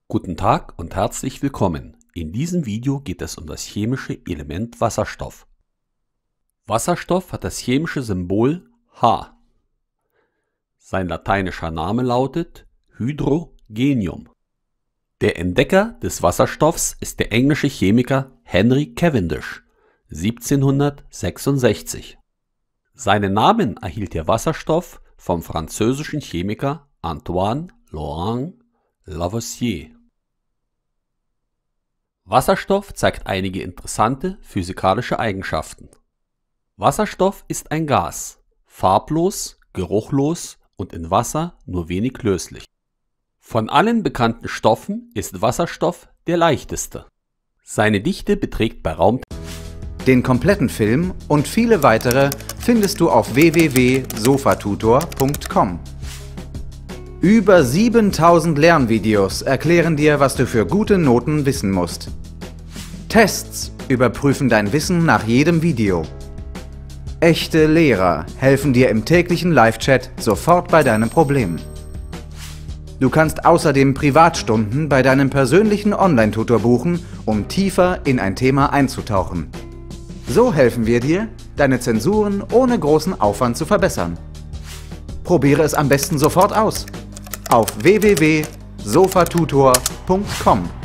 Guten Tag und herzlich willkommen. In diesem Video geht es um das chemische Element Wasserstoff. Wasserstoff hat das chemische Symbol H. Sein lateinischer Name lautet Hydrogenium. Der Entdecker des Wasserstoffs ist der englische Chemiker Henry Cavendish, 1766. Seinen Namen erhielt der Wasserstoff vom französischen Chemiker Antoine Laurent Lavoisier. Wasserstoff zeigt einige interessante physikalische Eigenschaften. Wasserstoff ist ein Gas, farblos, geruchlos und in Wasser nur wenig löslich. Von allen bekannten Stoffen ist Wasserstoff der leichteste. Seine Dichte beträgt bei Den kompletten Film und viele weitere findest du auf www.sofatutor.com. Über 7000 Lernvideos erklären dir, was du für gute Noten wissen musst. Tests überprüfen dein Wissen nach jedem Video. Echte Lehrer helfen dir im täglichen Live-Chat sofort bei deinem Problem. Du kannst außerdem Privatstunden bei deinem persönlichen Online-Tutor buchen, um tiefer in ein Thema einzutauchen. So helfen wir dir, deine Zensuren ohne großen Aufwand zu verbessern. Probiere es am besten sofort aus. Auf www.sofatutor.com